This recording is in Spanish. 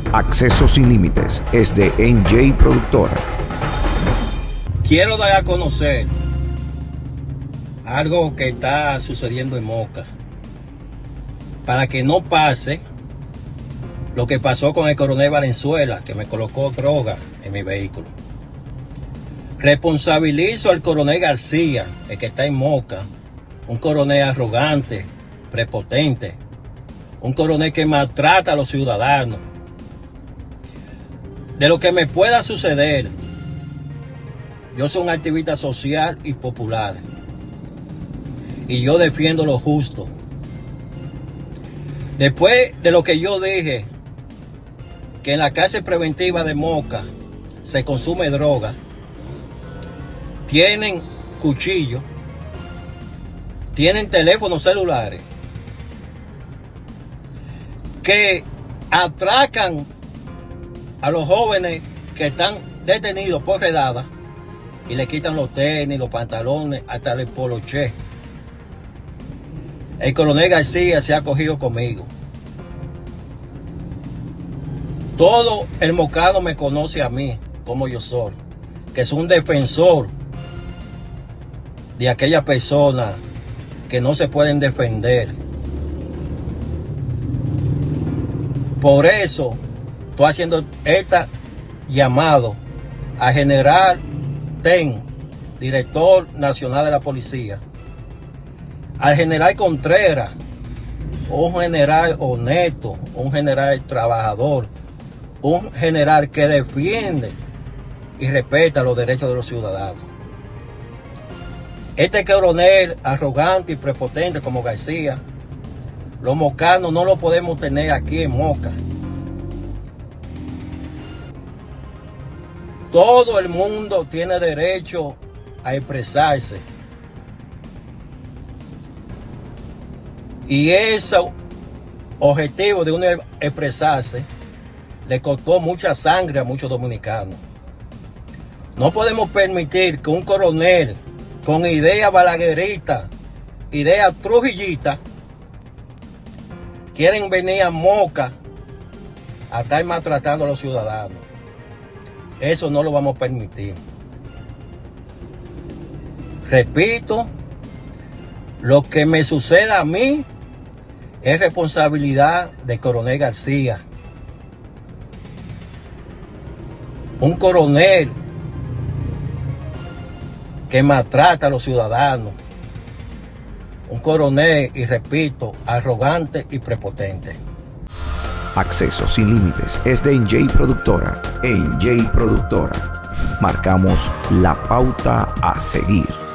Acceso Sin Límites es de NJ Productora. Quiero dar a conocer algo que está sucediendo en Moca, para que no pase lo que pasó con el coronel Valenzuela, que me colocó droga en mi vehículo. Responsabilizo al coronel García, el que está en Moca, un coronel arrogante, prepotente, un coronel que maltrata a los ciudadanos. De lo que me pueda suceder, yo soy un activista social y popular, y yo defiendo lo justo. Después de lo que yo dije, que en la cárcel preventiva de Moca se consume droga, tienen cuchillos, tienen teléfonos celulares, que atracan a los jóvenes que están detenidos por redada y le quitan los tenis, los pantalones, hasta el poloché. El coronel García se ha cogido conmigo. Todo el mocano me conoce a mí, como yo soy, que soy un defensor de aquellas personas que no se pueden defender. Por eso estoy haciendo este llamado a General Ten, director nacional de la policía, al general Contreras, un general honesto, un general trabajador, un general que defiende y respeta los derechos de los ciudadanos. Este coronel arrogante y prepotente como García, los mocanos no lo podemos tener aquí en Moca. Todo el mundo tiene derecho a expresarse. Y ese objetivo de uno expresarse le costó mucha sangre a muchos dominicanos. No podemos permitir que un coronel con ideas balagueritas, ideas trujillitas, quieren venir a Moca a estar maltratando a los ciudadanos. Eso no lo vamos a permitir. Repito, lo que me suceda a mí es responsabilidad del coronel García. Un coronel que maltrata a los ciudadanos. Un coronel, y repito, arrogante y prepotente. Acceso Sin Límites es de NJ Productora. NJ Productora. Marcamos la pauta a seguir.